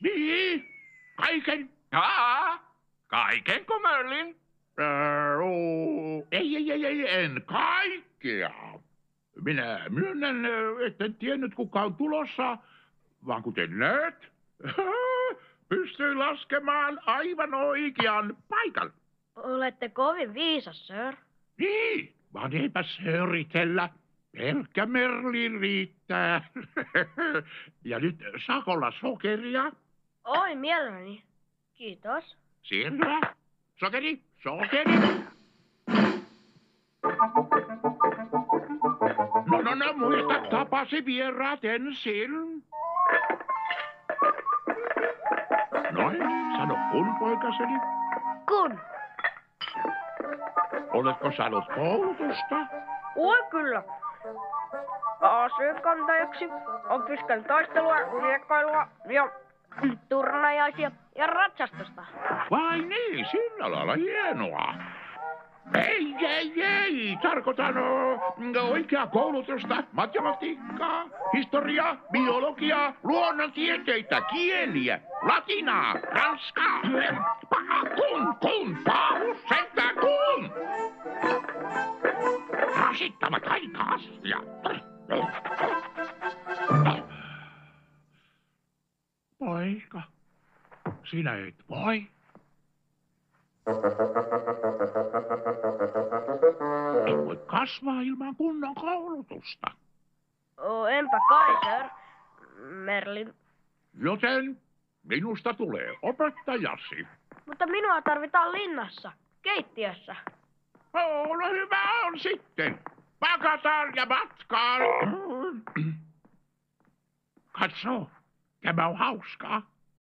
Niin, kaiken. Kaikenko Merlin? En kaikkea. Minä myönnän, etten tiennyt kuka on tulossa, vaan kuten näet, pystyin laskemaan aivan oikean paikan. Olette kovin viisas, sir. Niin, vaan eipä söritellä. Pelkkä Merlin riittää. Ja nyt sakolla sokeria. Oi, mielelläni. Kiitos. Siellä. Sokeri, sokeri. No, muista tapasi vieraat ensin. Noin, sano kun, poikaseni. Kun? Oletko saanut koulutusta? Oi kyllä. Asekantajaksi opiskelin taistelua, riekkailua ja turnajaisia ja ratsastusta. Vai niin, sillä lailla hienoa. Ei, tarkoitan oikeaa koulutusta, matematiikkaa, historiaa, biologiaa, luonnontieteitä, kieliä, latinaa, ranskaa, kun, paus, sentään kun. Rasittavat aika-asia. Poika, sinä et voi. Et voi kasvaa ilman kunnon koulutusta. Enpä kai, sir. Merlin. Joten minusta tulee opettajasi. Mutta minua tarvitaan linnassa, keittiössä. No hyvä on sitten. Pakataan ja matkaan. Katso, tämä on hauskaa.